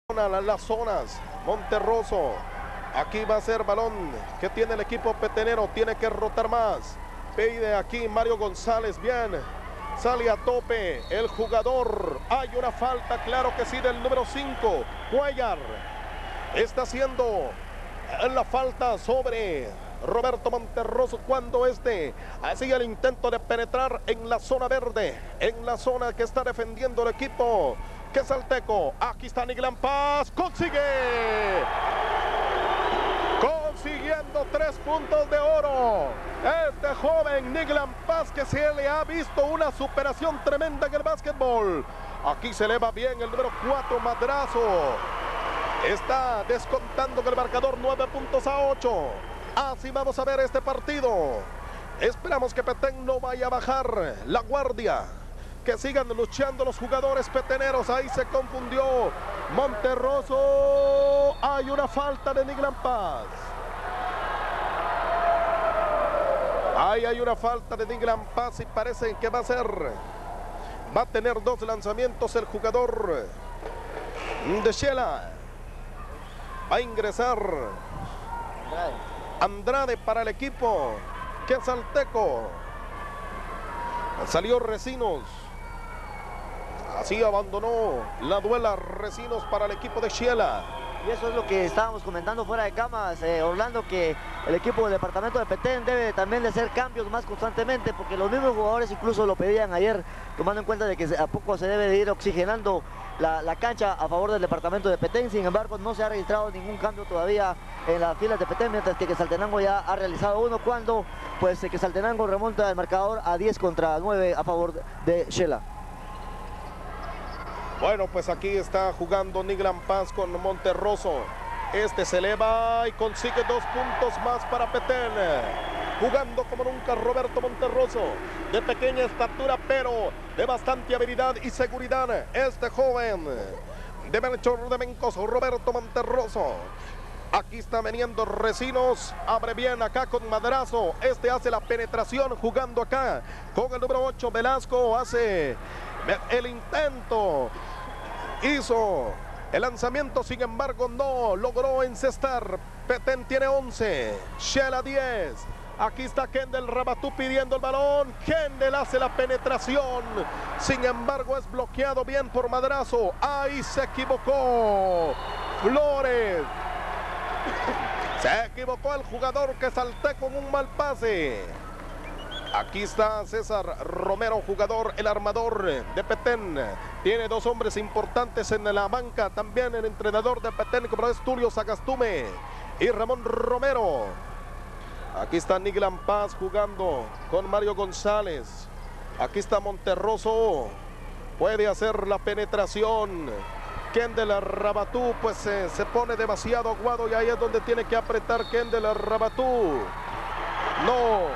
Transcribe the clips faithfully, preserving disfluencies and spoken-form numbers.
las zonas. Monterroso. Aquí va a ser balón que tiene el equipo petenero. Tiene que rotar más. Pide aquí Mario González. Bien. Sale a tope el jugador. Hay una falta, claro que sí, del número cinco. Cuellar. Está haciendo la falta sobre Roberto Monterroso cuando este hacía el intento de penetrar en la zona verde, en la zona que está defendiendo el equipo quesalteco. Aquí está Niglan Paz, consigue consiguiendo tres puntos de oro este joven Niglan Paz, que se le ha visto una superación tremenda en el básquetbol. Aquí se eleva bien el número cuatro, Madrazo. Está descontando el marcador, nueve puntos a ocho. Así vamos a ver este partido. Esperamos que Petén no vaya a bajar la guardia. Que sigan luchando los jugadores peteneros. Ahí se confundió Monterroso. Hay una falta de Niglan Paz. Ahí hay una falta de Niglan Paz y parece que va a ser. Va a tener dos lanzamientos el jugador de Shela. Va a ingresar Andrade para el equipo quesalteco. Salió Recinos. Así abandonó la duela Recinos para el equipo de Shela. Y eso es lo que estábamos comentando fuera de cámaras, eh, Orlando, que el equipo del departamento de Petén debe también de hacer cambios más constantemente, porque los mismos jugadores incluso lo pedían ayer, tomando en cuenta de que a poco se debe de ir oxigenando la, la cancha a favor del departamento de Petén. Sin embargo, no se ha registrado ningún cambio todavía en las filas de Petén, mientras que Quetzaltenango ya ha realizado uno, cuando pues Quetzaltenango remonta el marcador a diez contra nueve a favor de Shela. Bueno, pues aquí está jugando Niglan Paz con Monterroso. Este se eleva y consigue dos puntos más para Petén. Jugando como nunca Roberto Monterroso, de pequeña estatura pero de bastante habilidad y seguridad. Este joven de Melchor de Mencoso, Roberto Monterroso. Aquí está veniendo Recinos, abre bien acá con Madrazo. Este hace la penetración jugando acá con el número ocho, Velasco. Hace el intento, hizo el lanzamiento, sin embargo no logró encestar. Petén tiene once, Shela diez. Aquí está Kendall Rabatú pidiendo el balón. Kendall hace la penetración, sin embargo es bloqueado bien por Madrazo. Ahí se equivocó Flores. Se equivocó el jugador que salté con un mal pase. Aquí está César Romero, jugador, el armador de Petén. Tiene dos hombres importantes en la banca. También el entrenador de Petén, como es Tulio Sagastume y Ramón Romero. Aquí está Niglan Paz jugando con Mario González. Aquí está Monterroso. Puede hacer la penetración. Kendall Rabatú pues eh, se pone demasiado aguado y ahí es donde tiene que apretar Kendall Rabatú. No.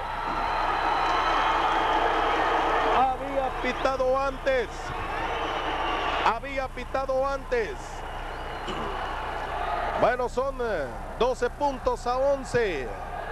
Había pitado antes. Había pitado antes. Bueno, son doce puntos a once.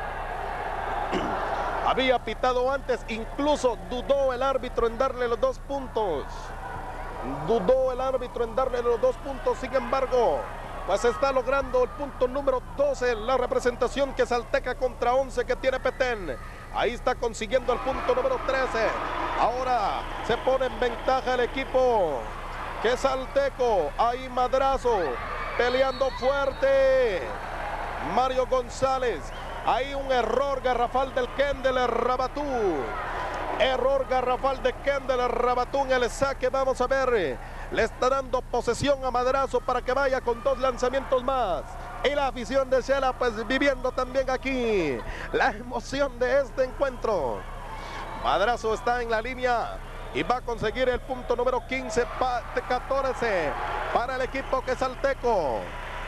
Había pitado antes. Incluso dudó el árbitro en darle los dos puntos. Dudó el árbitro en darle los dos puntos. Sin embargo, pues está logrando el punto número doce. La representación quesalteca contra once que tiene Petén. Ahí está consiguiendo el punto número trece. Ahora se pone en ventaja el equipo quesalteco. Ahí Madrazo peleando fuerte. Mario González. Hay un error garrafal del Kendall Rabatú. Error garrafal de Kendall Rabatú en el saque. Vamos a ver. Le está dando posesión a Madrazo para que vaya con dos lanzamientos más. Y la afición de Shela pues viviendo también aquí la emoción de este encuentro. Madrazo está en la línea y va a conseguir el punto número quince, catorce para el equipo quesalteco.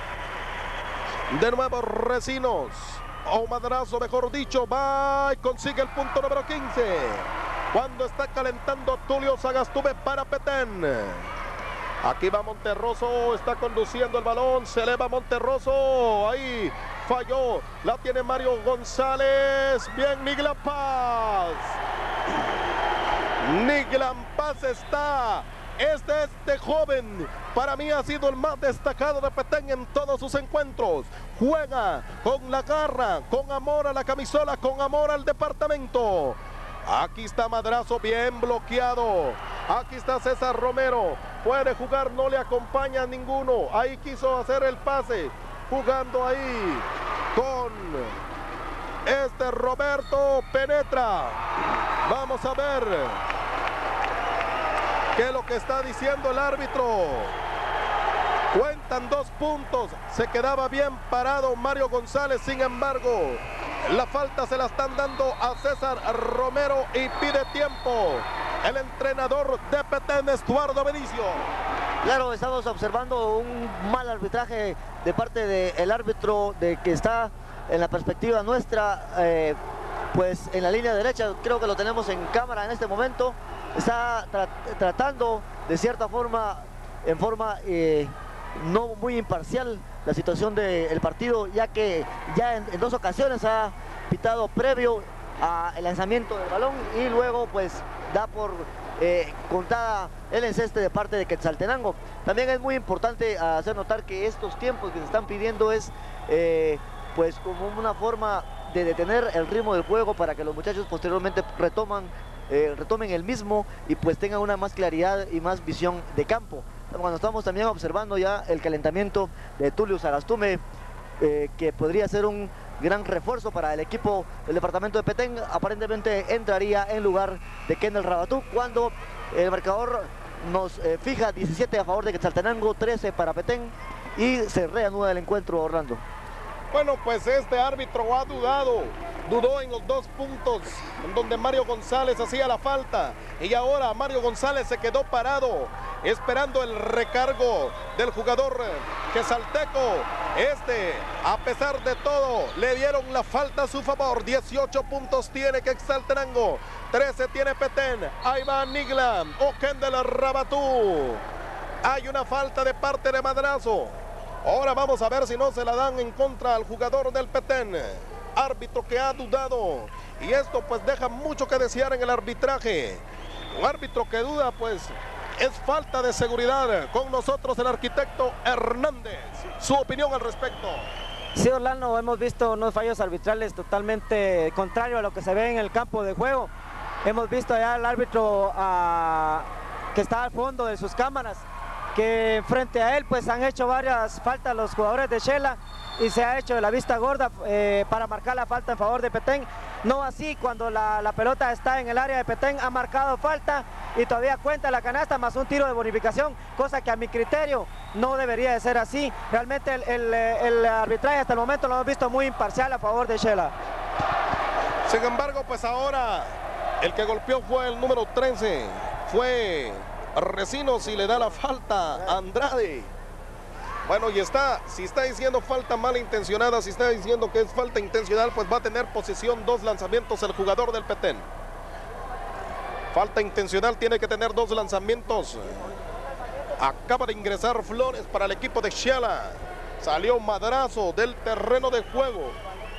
De nuevo Recinos, o Madrazo mejor dicho, va y consigue el punto número quince. Cuando está calentando Tulio Sagastume para Petén. Aquí va Monterroso, está conduciendo el balón, se eleva Monterroso, ahí falló, la tiene Mario González, bien Niglan Paz. Niglan Paz está Este, este joven para mí ha sido el más destacado de Petén en todos sus encuentros. Juega con la garra, con amor a la camisola, con amor al departamento. Aquí está Madrazo bien bloqueado. Aquí está César Romero. Puede jugar, no le acompaña a ninguno. Ahí quiso hacer el pase. Jugando ahí con este Roberto Penetra. Vamos a ver qué es lo que está diciendo el árbitro. Cuentan dos puntos. Se quedaba bien parado Mario González. Sin embargo, la falta se la están dando a César Romero y pide tiempo el entrenador de Petén, Estuardo Benicio. Claro, estamos observando un mal arbitraje de parte del árbitro, de que está en la perspectiva nuestra, eh, pues en la línea derecha. Creo que lo tenemos en cámara en este momento. Está tra tratando de cierta forma, en forma eh, no muy imparcial, la situación del partido, ya que ya en, en dos ocasiones ha pitado previo al lanzamiento del balón y luego pues da por eh, contada el enceste de parte de Quetzaltenango. También es muy importante hacer notar que estos tiempos que se están pidiendo es eh, pues como una forma de detener el ritmo del juego para que los muchachos posteriormente retoman Eh, retomen el mismo y pues tengan una más claridad y más visión de campo. Cuando estamos también observando ya el calentamiento de Tulio Sagastume, eh, que podría ser un gran refuerzo para el equipo del departamento de Petén, aparentemente entraría en lugar de Kendall Rabatú, cuando el marcador nos eh, fija diecisiete a favor de Quetzaltenango, trece para Petén, y se reanuda el encuentro, Orlando. Bueno, pues este árbitro ha dudado, dudó en los dos puntos en donde Mario González hacía la falta, y ahora Mario González se quedó parado esperando el recargo del jugador quetzalteco. Este, a pesar de todo, le dieron la falta a su favor. Dieciocho puntos tiene Quetzaltenango, trece tiene Petén. Ahí va Niglam o Kendall Rabatú. Hay una falta de parte de Madrazo. Ahora vamos a ver si no se la dan en contra al jugador del Petén. Árbitro que ha dudado. Y esto pues deja mucho que desear en el arbitraje. Un árbitro que duda pues es falta de seguridad. Con nosotros el arquitecto Hernández. Su opinión al respecto. Sí, Orlando, hemos visto unos fallos arbitrales totalmente contrarios a lo que se ve en el campo de juego. Hemos visto ya al árbitro uh, que está al fondo de sus cámaras, que frente a él pues han hecho varias faltas los jugadores de Shela y se ha hecho de la vista gorda eh, para marcar la falta en favor de Petén. No así cuando la, la pelota está en el área de Petén, ha marcado falta y todavía cuenta la canasta más un tiro de bonificación, cosa que a mi criterio no debería de ser así. Realmente el, el, el arbitraje hasta el momento lo hemos visto muy imparcial a favor de Shela. Sin embargo, pues ahora el que golpeó fue el número trece, fue Recinos, y le da la falta a Andrade. Bueno, y está, si está diciendo falta malintencionada, si está diciendo que es falta intencional, pues va a tener posición, dos lanzamientos el jugador del Petén. Falta intencional, tiene que tener dos lanzamientos. Acaba de ingresar Flores para el equipo de Shela. Salió Madrazo del terreno de juego.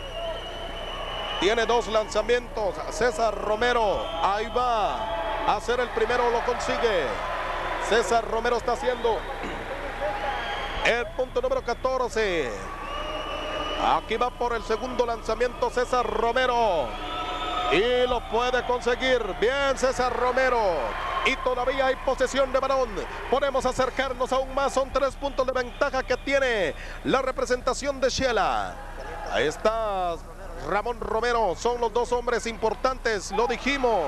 Tiene dos lanzamientos. César Romero, ahí va a hacer el primero, lo consigue. César Romero está haciendo el punto número catorce. Aquí va por el segundo lanzamiento César Romero y lo puede conseguir. Bien, César Romero. Y todavía hay posesión de balón. Podemos acercarnos aún más. Son tres puntos de ventaja que tiene la representación de Shela. Ahí está Ramón Romero. Son los dos hombres importantes, lo dijimos.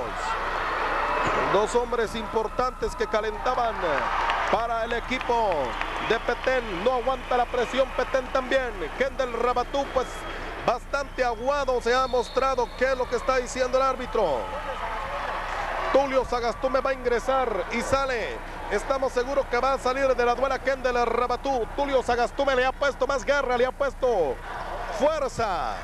Dos hombres importantes que calentaban para el equipo de Petén. No aguanta la presión Petén también. Kendall Rabatú pues bastante aguado se ha mostrado. ¿Qué es lo que está diciendo el árbitro? Tulio Sagastume va a ingresar y sale. Estamos seguros que va a salir de la duela Kendall Rabatú. Tulio Sagastume le ha puesto más garra, le ha puesto fuerza.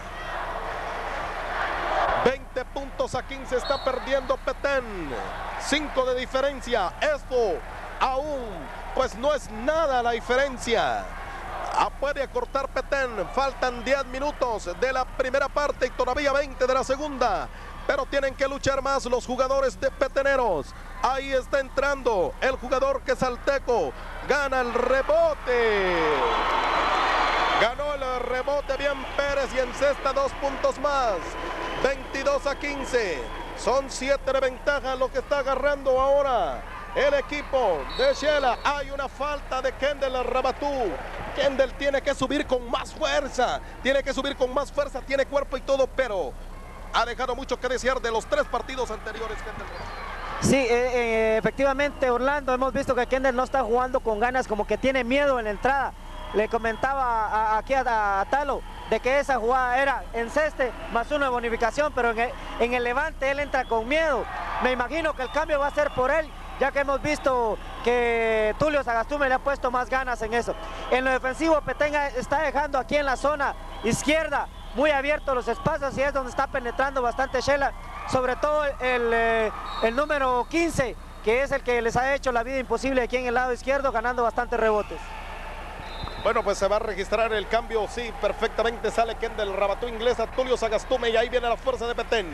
veinte puntos a quince está perdiendo Petén. cinco de diferencia. Esto aún pues no es nada la diferencia. Ah, puede acortar Petén. Faltan diez minutos de la primera parte y todavía veinte de la segunda. pero tienen que luchar más los jugadores de Peteneros. Ahí está entrando el jugador quesalteco, gana el rebote. Ganó el rebote bien Pérez y encesta dos puntos más. veintidós a quince. Son siete de ventaja lo que está agarrando ahora el equipo de Shela. Hay una falta de Kendall Rabatú. Kendall tiene que subir con más fuerza. Tiene que subir con más fuerza. Tiene cuerpo y todo, pero ha dejado mucho que desear de los tres partidos anteriores, Kendall Rabatú. Sí, eh, eh, efectivamente, Orlando, hemos visto que Kendall no está jugando con ganas, como que tiene miedo en la entrada. Le comentaba a, a, aquí a, a Talo de que esa jugada era enceste más uno de bonificación, pero en el, en el levante él entra con miedo. Me imagino que el cambio va a ser por él, ya que hemos visto que Tulio Sagastume le ha puesto más ganas en eso. En lo defensivo, Petén está dejando aquí en la zona izquierda muy abiertos los espacios y es donde está penetrando bastante Shela, sobre todo el, el, el número quince, que es el que les ha hecho la vida imposible aquí en el lado izquierdo, ganando bastantes rebotes. Bueno, pues se va a registrar el cambio, sí, perfectamente sale Kendall Rabatú, inglesa Tulio Sagastume, y ahí viene la fuerza de Petén.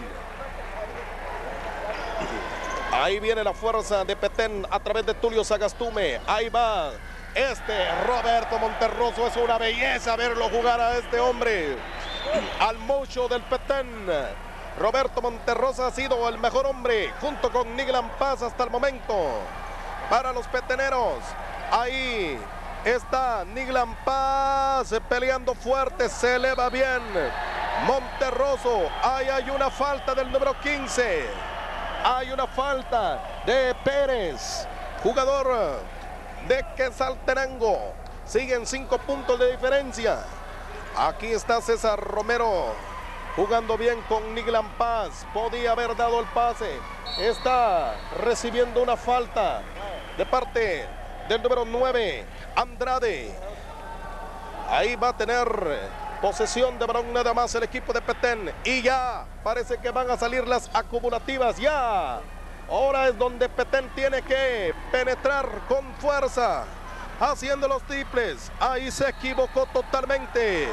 Ahí viene la fuerza de Petén a través de Tulio Sagastume. Ahí va este Roberto Monterroso, es una belleza verlo jugar a este hombre. Al mocho del Petén. Roberto Monterroso ha sido el mejor hombre junto con Niglan Paz hasta el momento para los peteneros. Ahí está Niglan Paz peleando fuerte, se eleva bien Monterroso. Ahí hay una falta del número quince. Hay una falta de Pérez, jugador de Quetzaltenango. Siguen cinco puntos de diferencia. Aquí está César Romero jugando bien con Niglan Paz. Podía haber dado el pase. Está recibiendo una falta de parte del número nueve, Andrade. Ahí va a tener posesión de balón nada más el equipo de Petén. Y ya parece que van a salir las acumulativas. Ya. Ahora es donde Petén tiene que penetrar con fuerza, haciendo los triples. Ahí se equivocó totalmente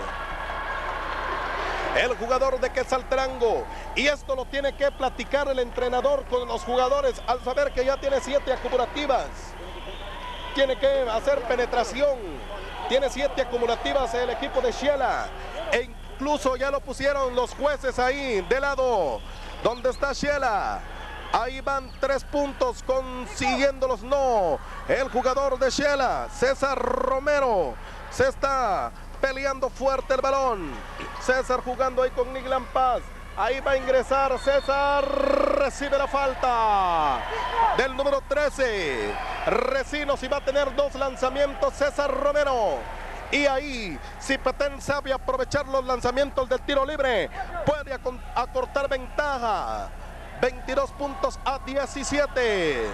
el jugador de Quetzaltenango. Y esto lo tiene que platicar el entrenador con los jugadores al saber que ya tiene siete acumulativas. Tiene que hacer penetración. Tiene siete acumulativas el equipo de Shela. E incluso ya lo pusieron los jueces ahí de lado donde está Shela. Ahí van tres puntos consiguiéndolos. No. El jugador de Shela, César Romero, se está peleando fuerte el balón. César jugando ahí con Niglan Paz. Ahí va a ingresar César, recibe la falta del número trece, Recinos, y va a tener dos lanzamientos César Romero. Y ahí, si Petén sabe aprovechar los lanzamientos del tiro libre, puede acortar ventaja. veintidós puntos a diecisiete.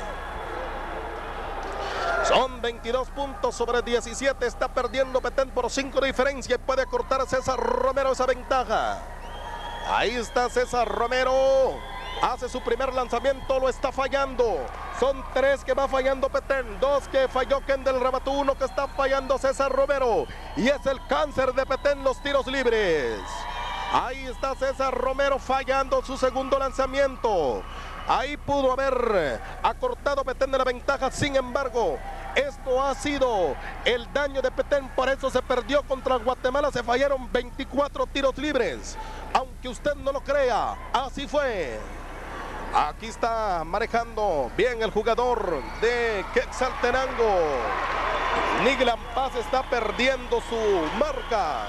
Son veintidós puntos sobre diecisiete, está perdiendo Petén por cinco de diferencia y puede acortar a César Romero esa ventaja. Ahí está César Romero, hace su primer lanzamiento, lo está fallando. Son tres que va fallando Petén, dos que falló Kendall Rabatú, uno que está fallando César Romero. Y es el cáncer de Petén los tiros libres. Ahí está César Romero fallando su segundo lanzamiento. Ahí pudo haber acortado Petén de la ventaja, sin embargo, esto ha sido el daño de Petén, por eso se perdió contra Guatemala, se fallaron veinticuatro tiros libres. Aunque usted no lo crea, así fue. Aquí está manejando bien el jugador de Quetzaltenango. Niglan Paz está perdiendo su marca.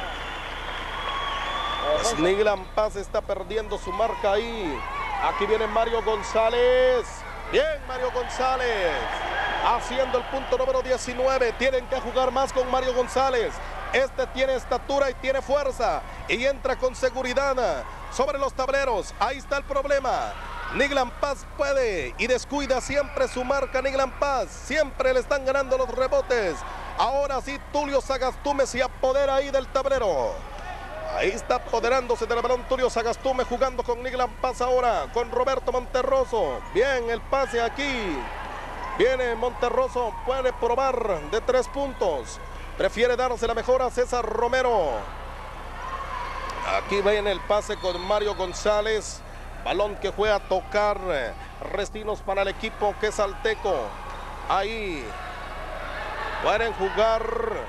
Niglan Paz está perdiendo su marca ahí. Aquí viene Mario González. Bien, Mario González haciendo el punto número diecinueve. Tienen que jugar más con Mario González. Este tiene estatura y tiene fuerza y entra con seguridad sobre los tableros. Ahí está el problema. Niglan Paz puede y descuida siempre su marca. Niglan Paz siempre le están ganando los rebotes. Ahora sí, Tulio Sagastume se apodera ahí del tablero. Ahí está apoderándose del balón Tulio Sagastume, jugando con Niglan Paz ahora, con Roberto Monterroso. Bien, el pase aquí. Viene Monterroso, puede probar de tres puntos. Prefiere darse la mejor a César Romero. Aquí viene el pase con Mario González. Balón que fue a tocar. Restinos para el equipo quesalteco. Ahí pueden jugar.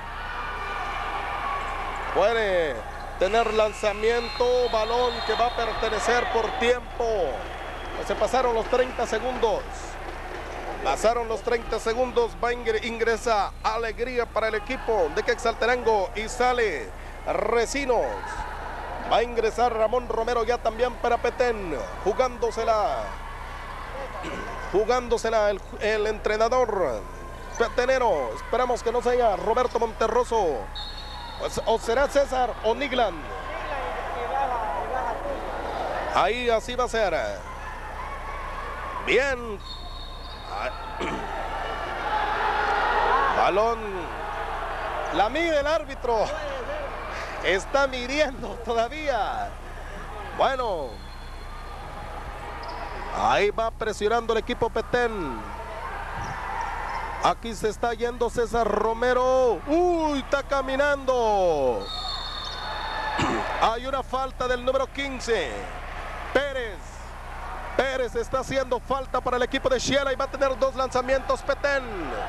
Puede tener lanzamiento. Balón que va a pertenecer por tiempo. Se pasaron los treinta segundos. Pasaron los treinta segundos. Va a ingresa Alegría para el equipo de Quetzaltenango y sale Recinos. Va a ingresar Ramón Romero ya también para Petén. Jugándosela. Jugándosela el, el entrenador petenero. Esperamos que no sea Roberto Monterroso. Pues, o será César o Niglan. Ahí así va a ser. Bien. Balón. La mide el árbitro. Está midiendo todavía. Bueno. Ahí va presionando el equipo Petén. Aquí se está yendo César Romero. Uy, está caminando. Hay una falta del número quince. Pérez. Pérez está haciendo falta para el equipo de Xela y va a tener dos lanzamientos Petén.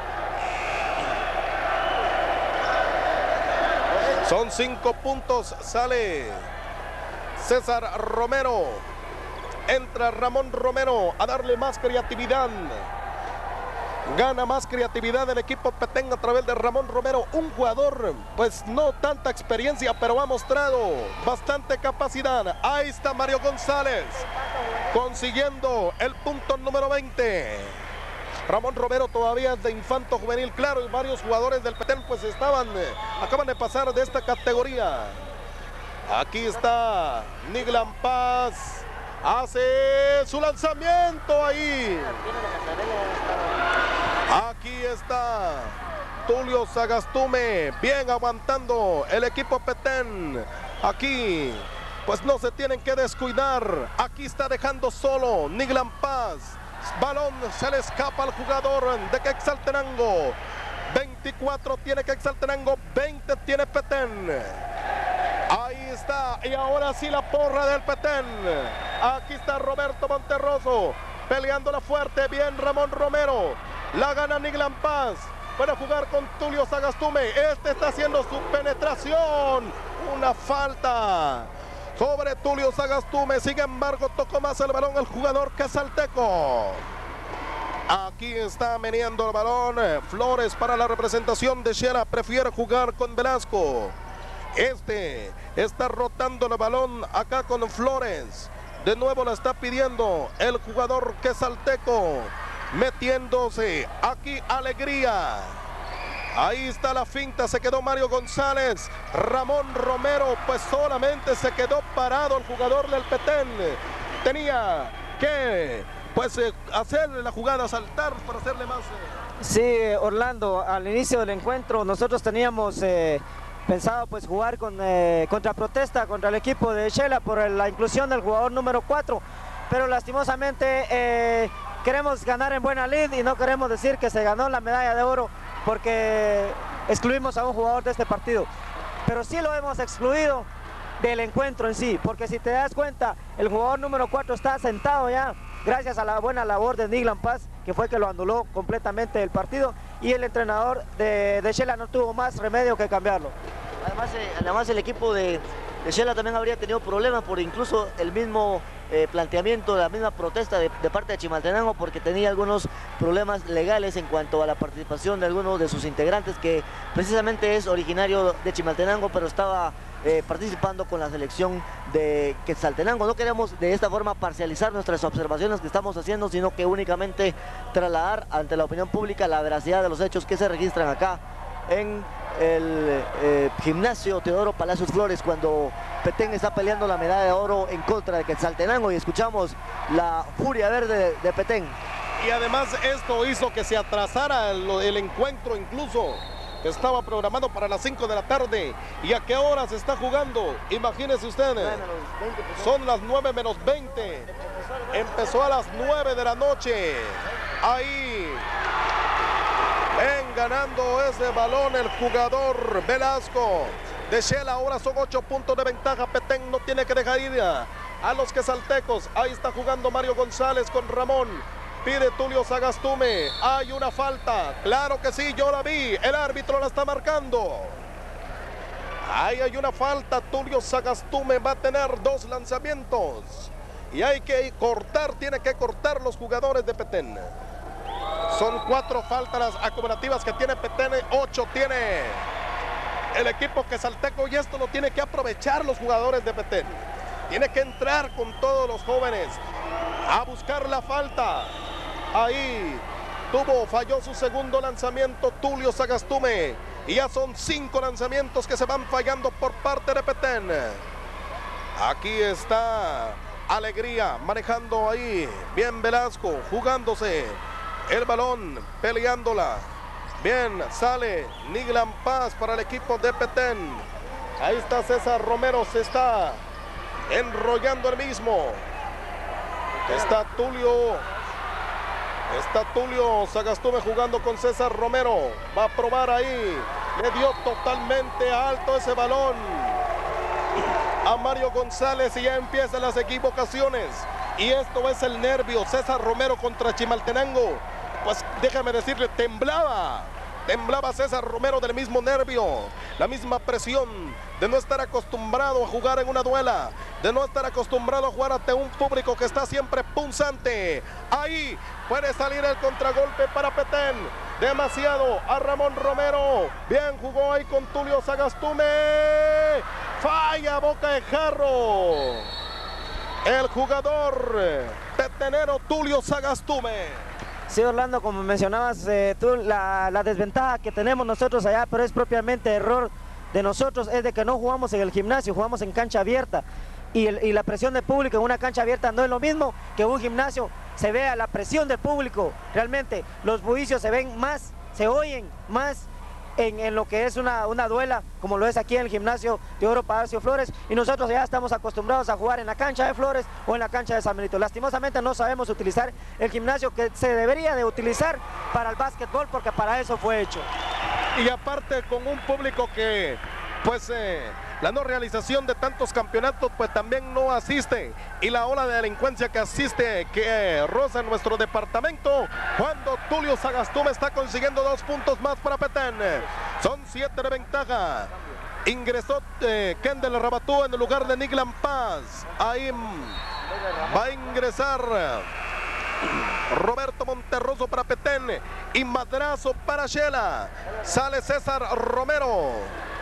Son cinco puntos. Sale César Romero. Entra Ramón Romero a darle más creatividad. Gana más creatividad el equipo Petén a través de Ramón Romero. Un jugador, pues no tanta experiencia, pero ha mostrado bastante capacidad. Ahí está Mario González consiguiendo el punto número veinte. Ramón Romero todavía es de infanto juvenil, claro, y varios jugadores del Petén pues estaban, acaban de pasar de esta categoría. Aquí está Niglan Paz. Hace su lanzamiento ahí. Aquí está Tulio Sagastume. Bien aguantando el equipo Petén. Aquí pues no se tienen que descuidar. Aquí está dejando solo Niglan Paz. Balón se le escapa al jugador de Quetzaltenango. veinticuatro tiene Quetzaltenango, veinte tiene Petén. Ahí está, y ahora sí la porra del Petén. Aquí está Roberto Monterroso, peleándola fuerte, bien Ramón Romero. La gana Niglan Paz, para jugar con Tulio Sagastume. Este está haciendo su penetración. Una falta sobre Tulio Sagastume, sin embargo tocó más el balón el jugador quetzalteco. Aquí está meneando el balón Flores para la representación de Xela, prefiere jugar con Velasco. Este está rotando el balón acá con Flores. De nuevo la está pidiendo el jugador quetzalteco. Metiéndose aquí Alegría. Ahí está la finta, se quedó Mario González. Ramón Romero pues solamente se quedó parado el jugador del Petén. Tenía que pues eh, hacerle la jugada, saltar para hacerle más. Eh. Sí, Orlando, al inicio del encuentro nosotros teníamos eh, pensado pues jugar con eh, contra protesta contra el equipo de Xela por la inclusión del jugador número cuatro, pero lastimosamente eh, queremos ganar en buena lid y no queremos decir que se ganó la medalla de oro porque excluimos a un jugador de este partido, pero sí lo hemos excluido del encuentro en sí, porque si te das cuenta el jugador número cuatro está sentado ya gracias a la buena labor de Niglan Paz, que fue que lo anuló completamente el partido, y el entrenador de, de Xela no tuvo más remedio que cambiarlo. Además, eh, además el equipo de, de Xela también habría tenido problemas por incluso el mismo eh, planteamiento, la misma protesta de, de parte de Chimaltenango, porque tenía algunos problemas legales en cuanto a la participación de algunos de sus integrantes, que precisamente es originario de Chimaltenango, pero estaba eh, participando con la selección de Quetzaltenango. No queremos de esta forma parcializar nuestras observaciones que estamos haciendo, sino que únicamente trasladar ante la opinión pública la veracidad de los hechos que se registran acá en el eh, gimnasio Teodoro Palacios Flores, cuando Petén está peleando la medalla de oro en contra de Quetzaltenango, y escuchamos la furia verde de, de Petén. Y además esto hizo que se atrasara el, el encuentro, incluso estaba programado para las cinco de la tarde. ¿Y a qué hora se está jugando? Imagínense ustedes, son las nueve menos veinte, empezó a las nueve de la noche. Ahí ven ganando ese balón el jugador Velasco de Xela. Ahora son ocho puntos de ventaja. Petén no tiene que dejar ir a los quesaltecos. Ahí está jugando Mario González con Ramón. Pide Tulio Sagastume. Hay una falta. Claro que sí, yo la vi. El árbitro la está marcando. Ahí hay una falta. Tulio Sagastume va a tener dos lanzamientos. Y hay que cortar, tiene que cortar los jugadores de Petén. Son cuatro faltas las acumulativas que tiene Petén. Ocho tiene el equipo quesalteco. Y esto lo tiene que aprovechar los jugadores de Petén. Tiene que entrar con todos los jóvenes a buscar la falta. Ahí tuvo, falló su segundo lanzamiento Tulio Sagastume. Y ya son cinco lanzamientos que se van fallando por parte de Petén. Aquí está Alegría manejando ahí. Bien Velasco jugándose el balón, peleándola. Bien, sale Niglan Paz para el equipo de Petén. Ahí está César Romero, se está enrollando el mismo. Está Tulio. Está Tulio Sagastume jugando con César Romero. Va a probar ahí. Le dio totalmente alto ese balón a Mario González y ya empiezan las equivocaciones. Y esto es el nervio. César Romero contra Chimaltenango. Pues déjame decirle, temblaba. Temblaba César Romero del mismo nervio, la misma presión de no estar acostumbrado a jugar en una duela, de no estar acostumbrado a jugar ante un público que está siempre punzante. Ahí puede salir el contragolpe para Petén. Demasiado a Ramón Romero. Bien jugó ahí con Tulio Sagastume. Falla boca de jarro el jugador petenero Tulio Sagastume. Sí, Orlando, como mencionabas eh, tú, la, la desventaja que tenemos nosotros allá, pero es propiamente error de nosotros, es de que no jugamos en el gimnasio, jugamos en cancha abierta. Y, el, y la presión del público en una cancha abierta no es lo mismo que un gimnasio. Se vea la presión del público, realmente los bullicio's se ven más, se oyen más en, en lo que es una, una duela, como lo es aquí en el gimnasio Teodoro Palacio Flores, y nosotros ya estamos acostumbrados a jugar en la cancha de Flores o en la cancha de San Benito. Lastimosamente no sabemos utilizar el gimnasio que se debería de utilizar para el básquetbol, porque para eso fue hecho. Y aparte con un público que, pues, eh, la no realización de tantos campeonatos, pues también no asiste. Y la ola de delincuencia que asiste, que eh, roza en nuestro departamento, cuando Tulio Sagastume está consiguiendo dos puntos más para Petén. Son siete de ventaja. Ingresó eh, Kendall Rabatú en el lugar de Niglan Paz. Ahí va a ingresar Roberto Monterroso para Petén y madrazo para Shela. Sale César Romero.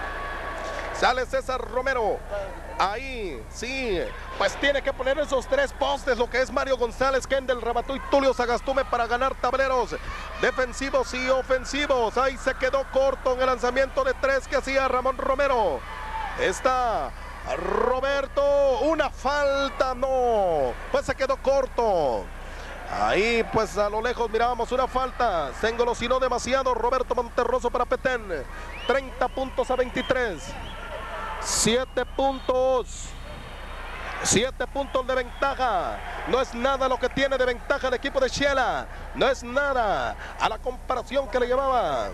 Sale César Romero. Ahí, sí, pues tiene que poner esos tres postes, lo que es Mario González, Kendall Rabatú y Tulio Sagastume para ganar tableros defensivos y ofensivos. Ahí se quedó corto en el lanzamiento de tres que hacía Ramón Romero. Está Roberto, una falta, no, pues se quedó corto. Ahí pues a lo lejos mirábamos una falta, se engolosinó demasiado Roberto Monterroso para Petén. Treinta puntos a veintitrés. siete puntos. siete puntos de ventaja. No es nada lo que tiene de ventaja el equipo de Shela. No es nada a la comparación que le llevaba.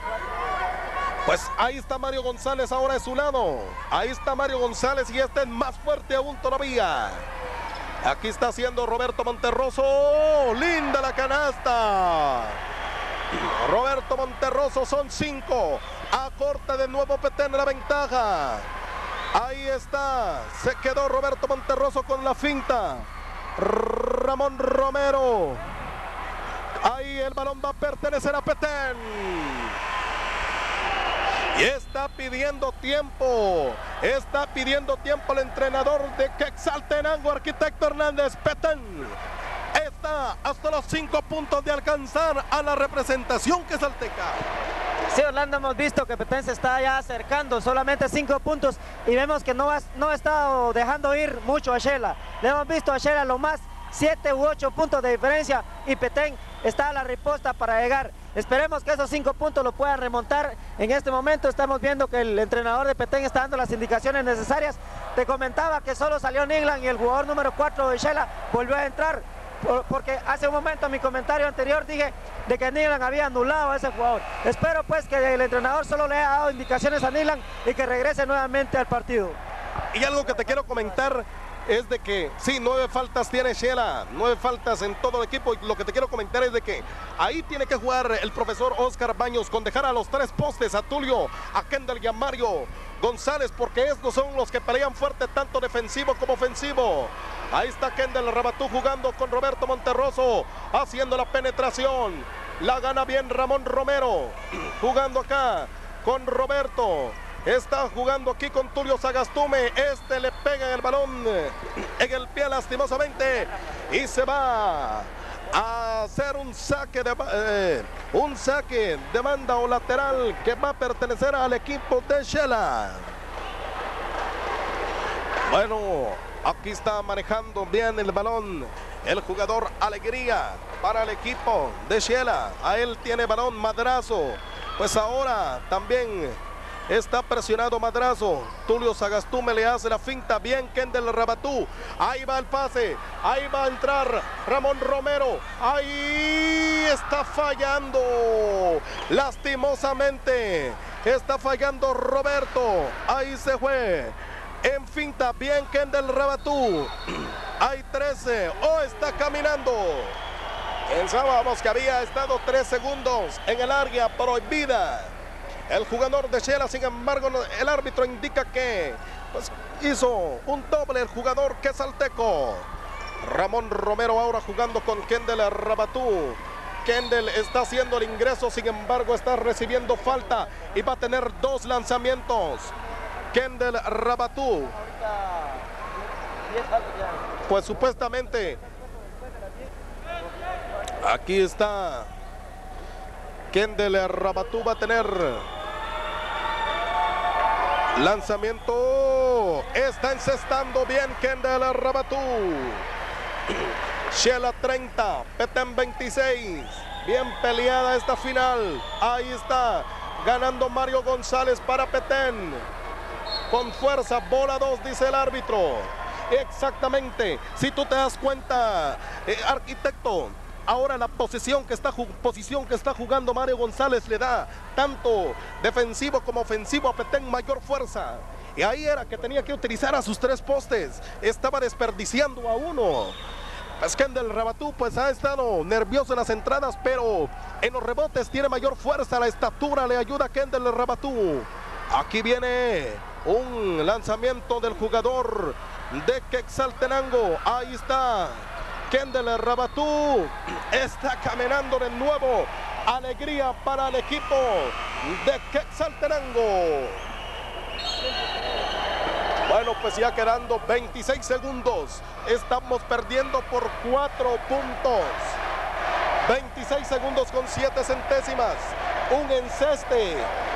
Pues ahí está Mario González ahora de su lado. Ahí está Mario González y este es más fuerte aún todavía. Aquí está haciendo Roberto Monterroso. Linda la canasta. Roberto Monterroso, son cinco. Acorta de nuevo Petén la ventaja. Ahí está. Se quedó Roberto Monterroso con la finta. Ramón Romero. Ahí el balón va a pertenecer a Petén. Y está pidiendo tiempo. Está pidiendo tiempo el entrenador de Quetzaltenango, Arquitecto Hernández. Petén está hasta los cinco puntos de alcanzar a la representación quetzalteca. Sí, Orlando, hemos visto que Petén se está ya acercando, solamente cinco puntos, y vemos que no ha, no ha estado dejando ir mucho a Shela. Le hemos visto a Shela lo más siete u ocho puntos de diferencia, y Petén está a la riposta para llegar. Esperemos que esos cinco puntos lo puedan remontar. En este momento estamos viendo que el entrenador de Petén está dando las indicaciones necesarias. Te comentaba que solo salió Niglan y el jugador número cuatro de Shela volvió a entrar, porque hace un momento en mi comentario anterior dije de que Niglan había anulado a ese jugador. Espero pues que el entrenador solo le haya dado indicaciones a Niglan y que regrese nuevamente al partido. Y algo que te quiero comentar, es de que, sí, nueve faltas tiene Shela, nueve faltas en todo el equipo. Y lo que te quiero comentar es de que ahí tiene que jugar el profesor Oscar Baños con dejar a los tres postes, a Tulio, a Kendall y a Mario González, porque estos son los que pelean fuerte, tanto defensivo como ofensivo. Ahí está Kendall Rabatú jugando con Roberto Monterroso, haciendo la penetración. La gana bien Ramón Romero, jugando acá con Roberto. Está jugando aquí con Tulio Sagastume. Este le pega el balón en el pie lastimosamente y se va a hacer un saque de eh, un saque de banda o lateral que va a pertenecer al equipo de Shela. Bueno, aquí está manejando bien el balón el jugador Alegría para el equipo de Shela. A él tiene balón Madrazo. Pues ahora también está presionado Madrazo. Tulio Sagastume le hace la finta. Bien Kendall Rabatú. Ahí va el pase. Ahí va a entrar Ramón Romero. Ahí está fallando. Lastimosamente. Está fallando Roberto. Ahí se fue. En finta. Bien Kendall Rabatú. Hay trece. Oh, está caminando. Pensábamos que había estado tres segundos en el área prohibida. El jugador de Shela, sin embargo, el árbitro indica que pues, hizo un doble el jugador quesalteco. Ramón Romero ahora jugando con Kendall Rabatú. Kendall está haciendo el ingreso, sin embargo, está recibiendo falta y va a tener dos lanzamientos. Kendall Rabatú. Pues supuestamente, aquí está. Kendall Rabatú va a tener lanzamiento. Está encestando bien Kendall Rabatú. Shela treinta, Petén veintiséis. Bien peleada esta final. Ahí está ganando Mario González para Petén. Con fuerza, bola dos, dice el árbitro. Exactamente. Si tú te das cuenta, eh, arquitecto, ahora la posición que, está, posición que está jugando Mario González le da tanto defensivo como ofensivo a Petén mayor fuerza. Y ahí era que tenía que utilizar a sus tres postes. Estaba desperdiciando a uno. Pues Kendall Rabatú pues ha estado nervioso en las entradas, pero en los rebotes tiene mayor fuerza. La estatura le ayuda a Kendall Rabatú. Aquí viene un lanzamiento del jugador de Quetzaltenango. Ahí está Kendall Rabatú. Está caminando de nuevo. Alegría para el equipo de Quetzaltenango. Bueno, pues ya quedando veintiséis segundos. Estamos perdiendo por cuatro puntos. veintiséis segundos con siete centésimas. Un enceste.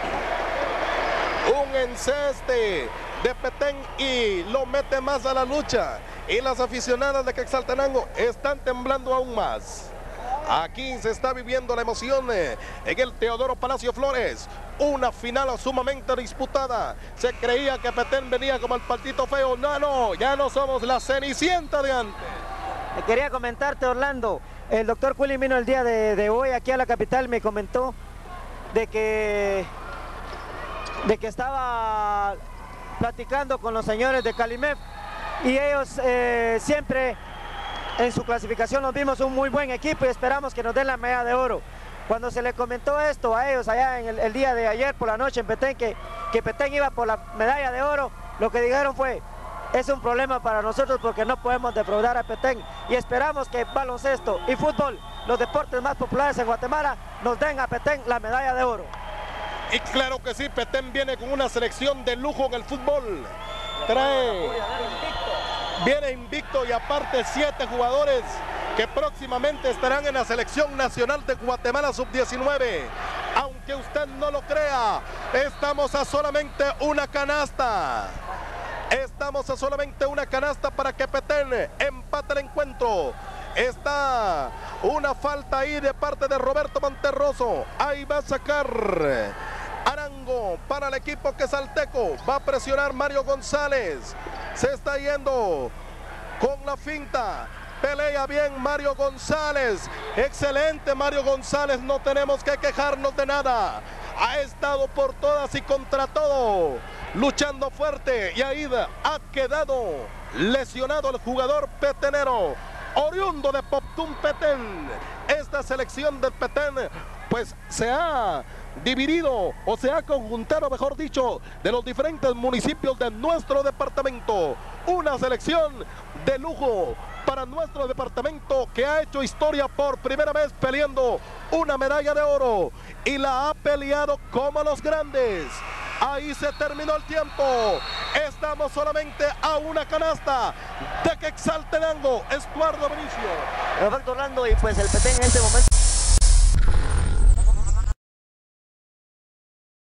Un enceste de Petén y lo mete más a la lucha. Y las aficionadas de Quetzaltenango están temblando aún más. Aquí se está viviendo la emoción en el Teodoro Palacio Flores. Una final sumamente disputada. Se creía que Petén venía como el patito feo. No, no, ya no somos la Cenicienta de antes. Quería comentarte, Orlando. El doctor Cully vino el día de, de hoy aquí a la capital. Me comentó de que, de que estaba platicando con los señores de Calimef. Y ellos eh, siempre en su clasificación nos vimos un muy buen equipo y esperamos que nos den la medalla de oro. Cuando se le comentó esto a ellos allá en el, el día de ayer por la noche en Petén, que, que Petén iba por la medalla de oro, lo que dijeron fue, es un problema para nosotros porque no podemos defraudar a Petén y esperamos que baloncesto y fútbol, los deportes más populares en Guatemala, nos den a Petén la medalla de oro. Y claro que sí, Petén viene con una selección de lujo en el fútbol. Trae, viene invicto y aparte siete jugadores que próximamente estarán en la selección nacional de Guatemala sub diecinueve. Aunque usted no lo crea, estamos a solamente una canasta. Estamos a solamente una canasta para que Petén empate el encuentro. Está una falta ahí de parte de Roberto Monterroso. Ahí va a sacar Arango para el equipo quesalteco. Va a presionar Mario González. Se está yendo con la finta. Pelea bien Mario González. Excelente Mario González. No tenemos que quejarnos de nada. Ha estado por todas y contra todo. luchando fuerte, y ahí ha quedado lesionado el jugador petenero, oriundo de Poptún Petén. Esta selección del Petén pues se ha dividido o se ha conjuntado, mejor dicho, de los diferentes municipios de nuestro departamento. Una selección de lujo para nuestro departamento que ha hecho historia por primera vez peleando una medalla de oro y la ha peleado como los grandes. Ahí se terminó el tiempo. Estamos solamente a una canasta de Quetzaltenango. Estuardo Benicio. Perfecto, Orlando, y pues el Petén en este momento